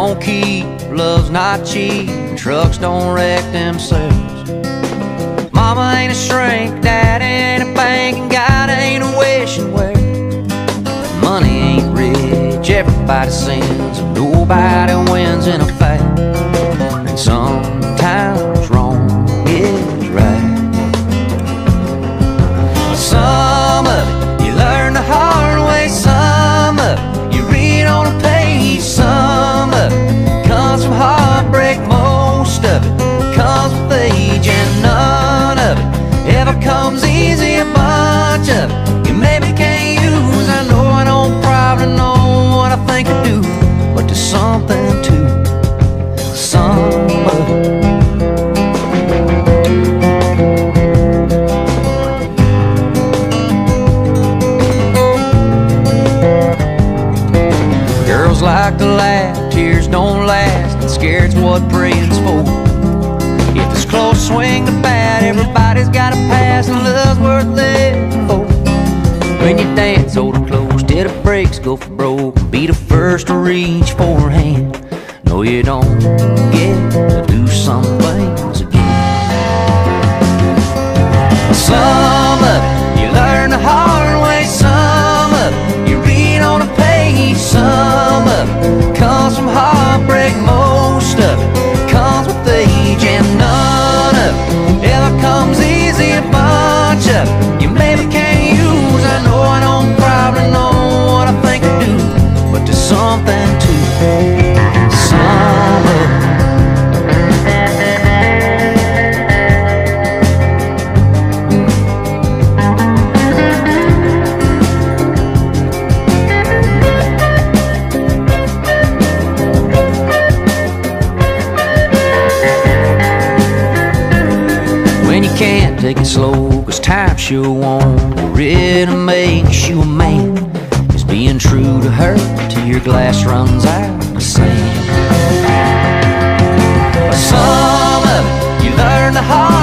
don't keep, love's not cheap, trucks don't wreck themselves. Mama ain't a shrink, daddy ain't a bank, and God ain't a wishing well. Money ain't rich, everybody sins, and nobody wins in a fight. And sometimes wrong is right. Some of it you learn the hard way, some of it you read on a page, some of it comes from heartbreak, most of it comes with age, and none of it ever comes easy. A bunch of it you maybe can't use. I know I don't probably know what I think I do, but there's something to some of it. Girls like to laugh, tears don't last, and scared's what praying's for. If it's close swing to bat, everybody's got a pass, and love's worth living for. When you dance, hold her close till the brakes go for broke, and be the first to reach for her hand. No, you don't get to do some things again. Some of it you learn the hard way, some of it you read on a page, some of it comes from heartbreak, most of it comes with age, and none of it ever comes easy. A bunch of it you maybe can't use. I know I don't probably know what I think I do, but there's something to some of it. When you can't take it slow, cause time sure won't, or it makes you a man, is being true to her till your glass runs out of sand. Some of it you learn the hard